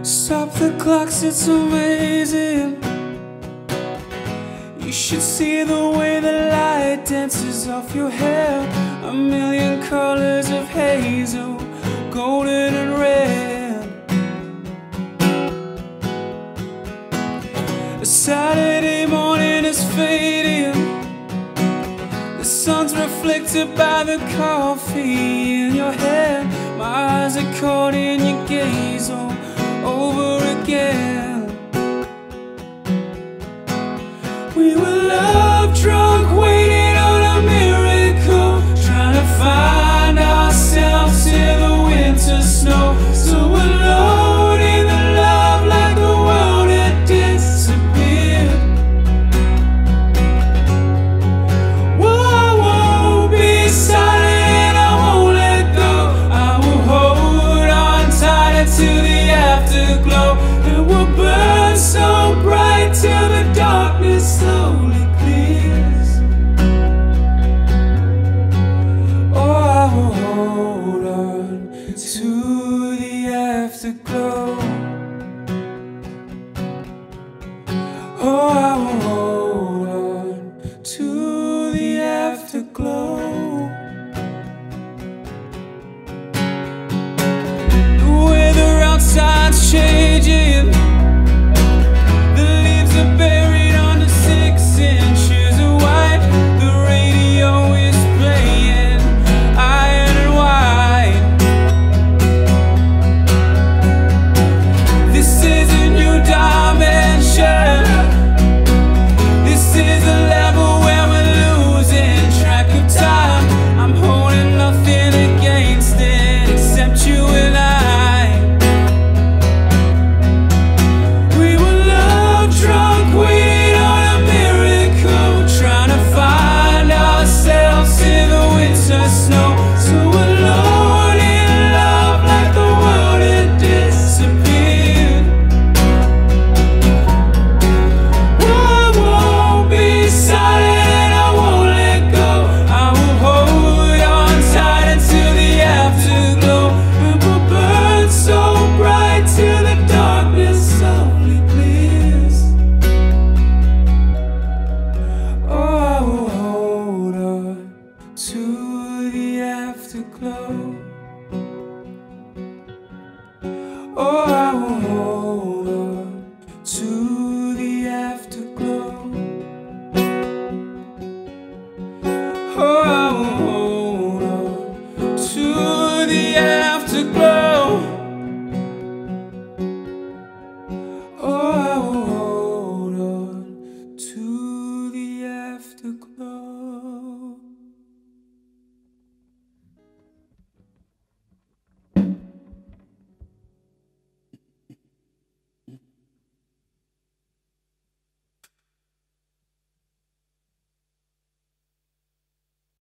Stop the clocks, it's amazing. You should see the way the light dances off your hair. A million colors of hazel, golden and red. A Saturday morning is fading. The sun's reflected by the coffee in your hand. My eyes are caught in your gaze all over again. We were love drunk, waiting on a miracle, trying to find ourselves in the winter snow. So alone in the love, like the world had disappeared. Whoa, whoa, be silent, I won't let go. I will hold on tight to the afterglow. It will burn so bright till the darkness slowly clears. Oh, I will hold on to the afterglow. Oh, I will hold on to the afterglow. The weather outside's changing. The leaves are buried under 6 inches of white. The radio is playing iron and white. This is a new dimension. This is a level where we're losing track of time. I'm holding nothing against it except you and I. We were love drunk, waiting on a miracle, trying to find ourselves in the winter snow. So alone in love, like the world had disappeared. Whoa, whoa, be silent, I won't let go. I will hold on tight until the afterglow. It will burn so bright till the darkness slowly clears. Oh, I will hold on to the afterglow. Oh, I will hold on to the afterglow. Oh, I will hold on to the afterglow. Oh, I will hold on to the afterglow.